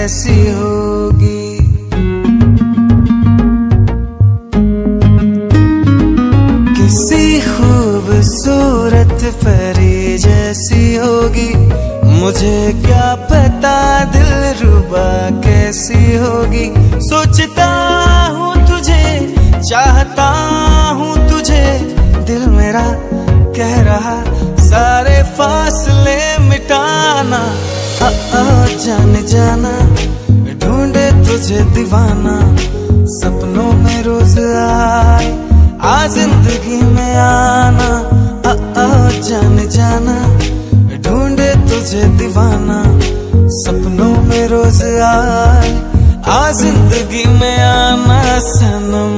कैसी होगी। किसी खूबसूरत परी जैसी होगी, मुझे क्या पता दिलरुबा कैसी होगी। सोचता हूँ तुझे, चाहता हूँ तुझे, दिल मेरा कह रहा सारे फासले मिटाना। जाने जाना ढूंढे तुझे दीवाना, सपनों में रोज आए आ जिंदगी में आना। जाने जाना ढूंढे तुझे दीवाना, सपनों में रोज आए आ जिंदगी में आना सनम।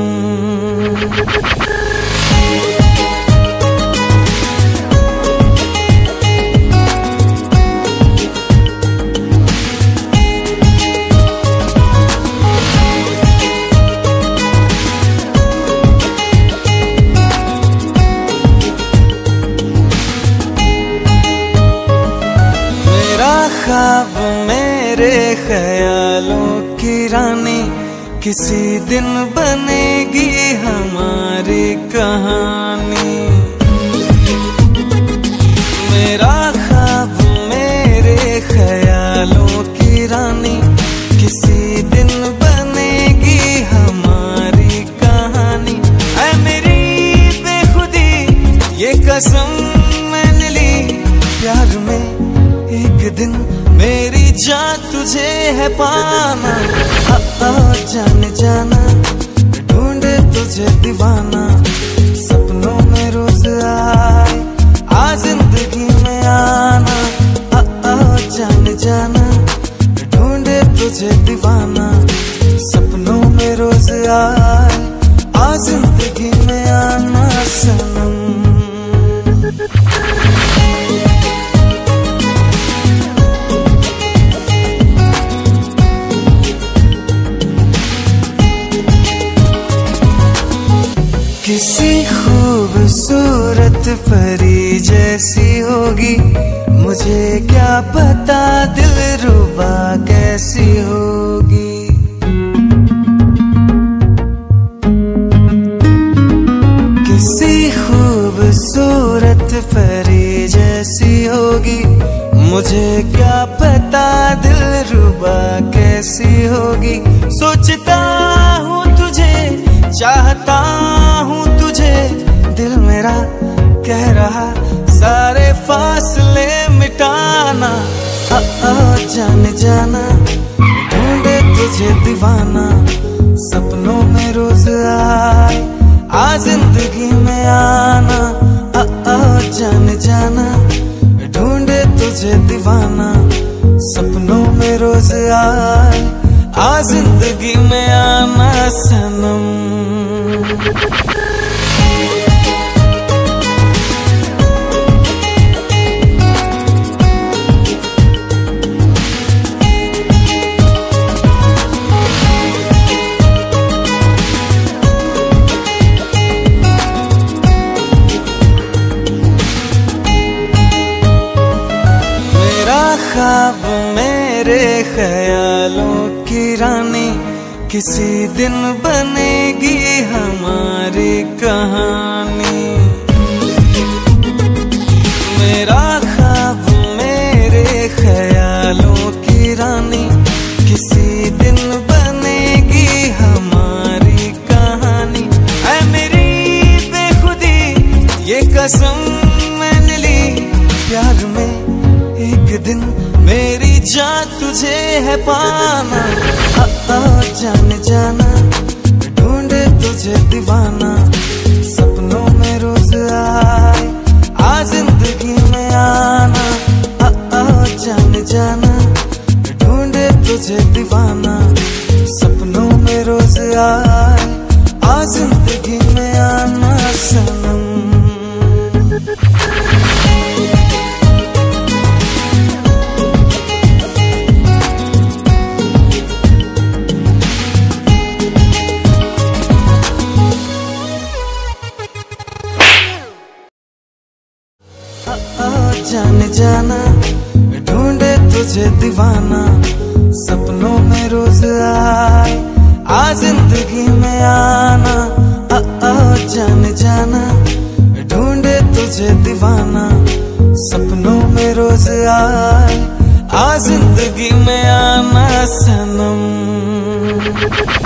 ख्वाब मेरे ख्यालों की रानी, किसी दिन बनेगी हमारी कहानी। मेरा ख्वाब मेरे ख्यालों की रानी, किसी दिन बनेगी हमारी कहानी। ऐ मेरी बेखुदी ये कसम मैंने ली, प्यार में एक दिन मेरी जान तुझे है पाना। जाने जाना ढूंढे तुझे दीवाना, सपनों में रोज आए आ जिंदगी में आना। जाने जाना ढूंढे तुझे दीवाना, सपनों में रोज आए आ जिंदगी में आना सनम। किसी खूबसूरत परी जैसी होगी, मुझे क्या पता दिलरुबा कैसी होगी। किसी खूबसूरत परी जैसी होगी, मुझे क्या पता दिलरुबा कैसी होगी। सोचता हूँ तुझे, चाहता हूँ तुझे, दिल मेरा कह रहा सारे फासले मिटाना। जाने जाना ढूंढे तुझे दीवाना, सपनों में रोज आए आ जिंदगी में आना। जाने जाना ढूंढे तुझे दीवाना, सपनों में रोज आए आ जिंदगी में आना सनम। मेरा ख्वाब मेरे ख्यालों की रानी, किसी दिन बनेगी हमारी कहानी। मेरा ख्वाब मेरे ख्यालों की रानी, किसी दिन बनेगी हमारी कहानी। ऐ मेरी बेखुदी ये कसम मैंने ली, प्यार में एक दिन मेरी जान तुझे है पाना। जाने जाना ढूंढे तुझे दीवाना, सपनों में रोज आए आ जिंदगी में आना। जाने जाना ढूंढे तुझे दीवाना, सपनों में रोज आए आ जिंदगी में आना सनम। जाने जाना ढूंढे तुझे दीवाना, सपनों रोज आए, आ जिंदगी में आना, जान जाना, ढूंढे तुझे दीवाना, सपनों में रोज आए, आ जिंदगी में आना सनम।